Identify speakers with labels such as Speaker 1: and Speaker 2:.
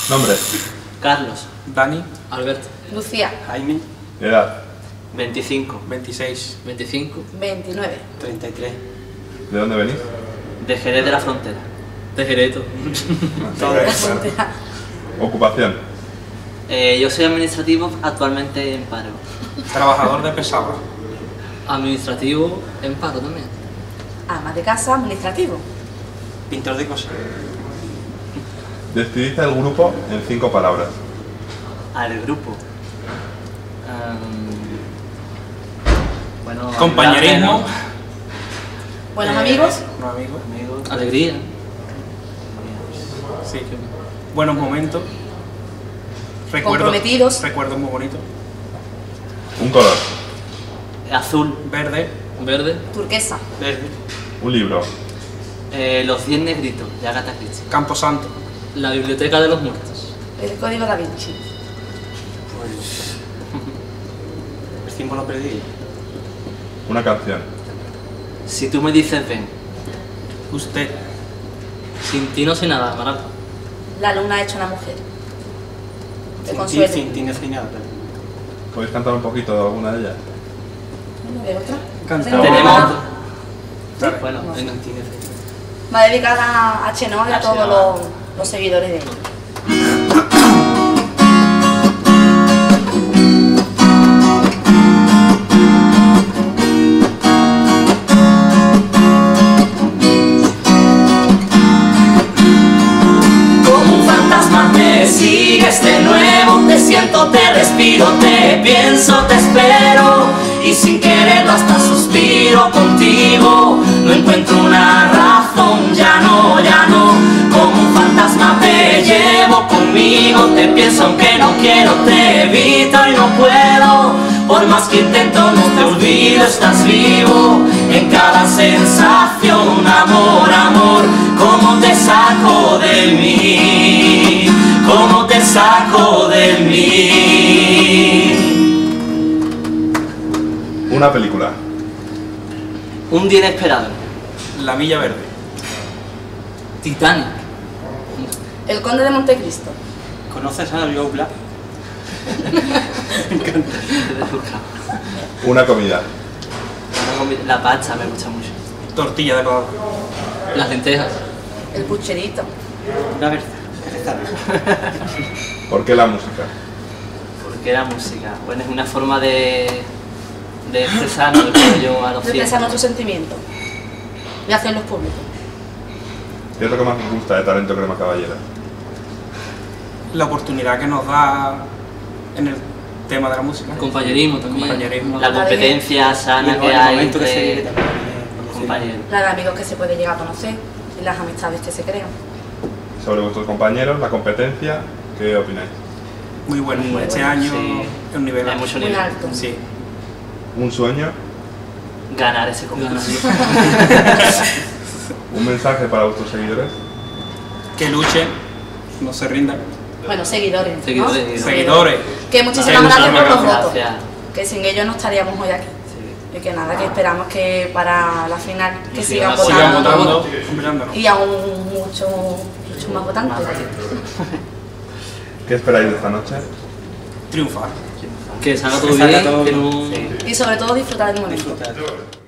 Speaker 1: Nombre.
Speaker 2: Carlos.
Speaker 3: Dani.
Speaker 2: Alberto.
Speaker 4: Lucía.
Speaker 3: Jaime.
Speaker 1: Edad.
Speaker 2: 25.
Speaker 3: 26.
Speaker 2: 25.
Speaker 4: 29.
Speaker 3: 33.
Speaker 1: ¿De dónde venís?
Speaker 2: De Jerez de la Frontera. De Jerez.
Speaker 4: Todo la frontera.
Speaker 1: Ocupación.
Speaker 2: Yo soy administrativo actualmente en paro.
Speaker 3: Trabajador de Pesaba.
Speaker 2: Administrativo en paro también.
Speaker 4: Ama de casa, administrativo.
Speaker 3: Pintor de cosas.
Speaker 1: Describiste el grupo en 5 palabras.
Speaker 2: Al grupo. Bueno,
Speaker 3: Compañerismo.
Speaker 4: Buenos amigos.
Speaker 3: No amigos.
Speaker 2: amigos, alegría.
Speaker 3: Sí. Buenos momentos.
Speaker 4: Comprometidos.
Speaker 3: Recuerdos muy bonitos.
Speaker 1: Un color.
Speaker 2: Azul,
Speaker 3: Verde.
Speaker 2: verde.
Speaker 4: Turquesa.
Speaker 3: Verde.
Speaker 1: Un libro.
Speaker 2: Los 10 negritos de Agatha Christie.
Speaker 3: Camposanto.
Speaker 2: La biblioteca de los muertos.
Speaker 4: El código da Vinci.
Speaker 3: Pues. El símbolo perdido.
Speaker 1: Una canción.
Speaker 2: Si tú me dices ven,
Speaker 3: Usted.
Speaker 2: sin ti no soy nada, Amaral.
Speaker 4: La luna ha hecho una mujer. De
Speaker 3: Sin ti,
Speaker 4: consuelo.
Speaker 3: sin ti no soy nada. pero-
Speaker 1: ¿Podéis cantar un poquito de alguna de ellas?
Speaker 4: Bueno, ¿de otra?
Speaker 3: Canta.
Speaker 2: Tenemos.
Speaker 3: Dale.
Speaker 2: Bueno,
Speaker 4: No.
Speaker 2: venga.
Speaker 3: Sin ti no soy nada.
Speaker 4: Va dedicada a Chenoa y a todos los seguidores de ella.
Speaker 5: Como un fantasma te sigues de nuevo, te siento, te respiro, te pienso, te espero y sin quererlo hasta suspiro contigo. No encuentro una razón, ya no, ya no. Como un fantasma te llevo conmigo, te pienso aunque no quiero, te evito y no puedo. Por más que intento no te olvido, estás vivo en cada sensación. Amor, amor, ¿cómo te saco de mí? ¿Cómo te saco de mí?
Speaker 1: Una película.
Speaker 2: Un día inesperado.
Speaker 3: La Milla Verde.
Speaker 2: Titanic.
Speaker 4: El conde de Montecristo.
Speaker 3: ¿Conoces a Joe Black?
Speaker 1: Una comida.
Speaker 2: La pasta me gusta mucho.
Speaker 3: Tortilla de pavo.
Speaker 2: Las lentejas.
Speaker 4: El pucherito.
Speaker 3: La verdad.
Speaker 1: ¿Por qué la música?
Speaker 2: Porque la música, bueno, es una forma de expresarnos, creo yo, a los
Speaker 4: De expresar
Speaker 2: cielos.
Speaker 4: nuestros sentimientos. De hacerlos públicos.
Speaker 1: ¿Qué es lo que más os gusta de Talento Crema Caballera?
Speaker 3: La oportunidad que nos da en el tema de la música.
Speaker 2: Compañerismo también.
Speaker 3: Compañerismo.
Speaker 2: La competencia
Speaker 3: Y
Speaker 2: sana
Speaker 3: el
Speaker 2: que hay
Speaker 3: momento que se vive
Speaker 2: entre
Speaker 3: también.
Speaker 2: compañeros.
Speaker 4: La de amigos que se puede llegar a conocer y las amistades que se crean.
Speaker 1: Sobre vuestros compañeros, la competencia, ¿qué opináis?
Speaker 3: Muy bueno.
Speaker 2: Muy
Speaker 3: Este
Speaker 2: bueno,
Speaker 3: año
Speaker 2: sí.
Speaker 3: es un nivel
Speaker 2: Hay
Speaker 3: alto.
Speaker 2: mucho
Speaker 4: Muy
Speaker 2: nivel.
Speaker 4: alto.
Speaker 3: Sí.
Speaker 1: Un sueño,
Speaker 2: Ganar ese concurso.
Speaker 1: un mensaje para vuestros seguidores.
Speaker 3: Que luchen, no se rindan.
Speaker 4: Bueno, seguidores. ¿no?
Speaker 2: Seguidores.
Speaker 3: Seguidores.
Speaker 4: Que muchísimas
Speaker 3: Sí,
Speaker 4: gracias por los
Speaker 3: muchísimas
Speaker 4: votos.
Speaker 2: Gracias.
Speaker 4: Que sin ellos no estaríamos hoy aquí.
Speaker 2: Sí.
Speaker 4: Y que nada, que esperamos que para la final que
Speaker 2: Y
Speaker 4: sigan
Speaker 3: Sigan
Speaker 4: votando.
Speaker 3: votando, apoyándonos.
Speaker 4: Y aún mucho más votantes.
Speaker 1: ¿Qué esperáis de esta noche?
Speaker 3: Triunfar.
Speaker 2: Que salga todo
Speaker 3: Que salga
Speaker 2: bien,
Speaker 3: todo
Speaker 2: que
Speaker 3: bien.
Speaker 2: no...
Speaker 3: Sí.
Speaker 4: Y sobre todo disfrutar del momento.
Speaker 3: Disfrutar.